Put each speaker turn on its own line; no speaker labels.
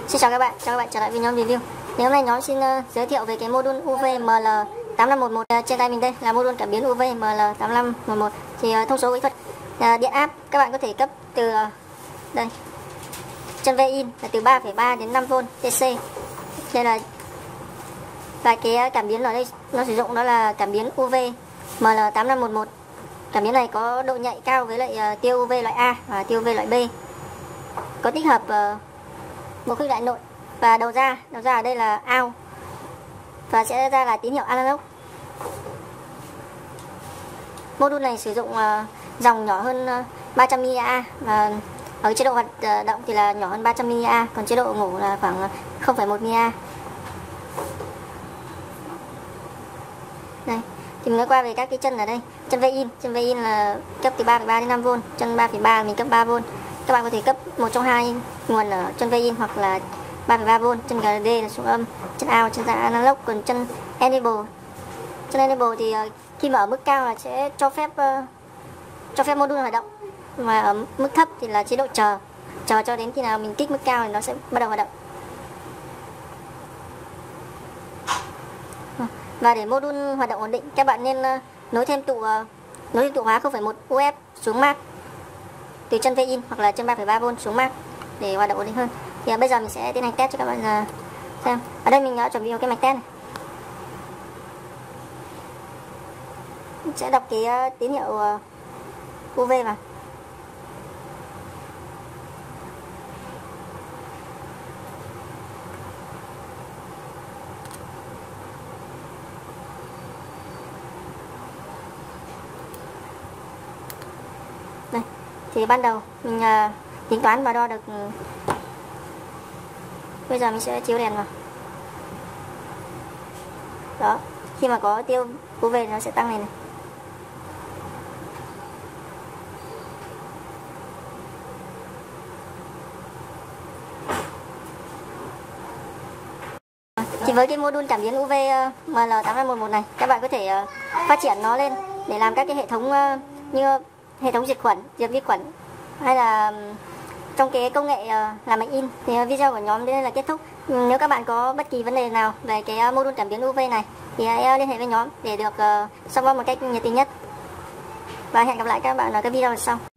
Xin chào các bạn trở lại với nhóm review. Ngày hôm nay nhóm xin giới thiệu về cái module UV-ML8511. Trên tay mình đây là module cảm biến UV-ML8511. Thì thông số kỹ thuật điện áp các bạn có thể cấp từ đây, chân V-in là từ 3,3 đến 5V DC. Đây là và cái cảm biến ở đây nó sử dụng đó là cảm biến UV-ML8511. Cảm biến này có độ nhạy cao với lại tia UV loại A và tia UV loại B. Có tích hợp bộ khuyết đại nội, và đầu ra ở đây là out và sẽ ra là tín hiệu analog. Module này sử dụng dòng nhỏ hơn 300 mA, và ở chế độ hoạt động thì là nhỏ hơn 300 mA, còn chế độ ngủ là khoảng 0,1 mA. Đây, thì mình nói qua về các cái chân ở đây. Chân V-in là cấp từ 3,3 đến 5V, chân 3,3 mình cấp 3V. Các bạn có thể cấp một trong hai nguồn ở chân V-in hoặc là 3,3V. Chân GND là xuống âm, chân out, chân ra analog. Còn chân enable thì khi mà ở mức cao là sẽ cho phép module hoạt động, mà ở mức thấp thì là chế độ chờ cho đến khi nào mình kích mức cao thì nó sẽ bắt đầu hoạt động. Và để module hoạt động ổn định, các bạn nên nối thêm tụ hóa 0,1 UF xuống max từ chân V-in hoặc là chân 3,3V xuống max để hoạt động ổn định hơn. Thì bây giờ mình sẽ tiến hành test cho các bạn xem. Ở đây mình đã chuẩn bị một cái mạch test này. Mình sẽ đọc cái tín hiệu UV vào. Đây, thì ban đầu mình tính toán và đo được. Bây giờ mình sẽ chiếu đèn vào. Đó, khi mà có tia UV nó sẽ tăng lên này. Thì với cái module cảm biến UV ML8511 này, các bạn có thể phát triển nó lên để làm các cái hệ thống như hệ thống diệt khuẩn, diệt vi khuẩn, hay là trong cái công nghệ làm ảnh in. Thì video của nhóm đến đây là kết thúc. Nếu các bạn có bất kỳ vấn đề nào về cái module cảm biến UV này thì hãy liên hệ với nhóm để được xong một cách nhiệt tình nhất. Và hẹn gặp lại các bạn ở các video sau.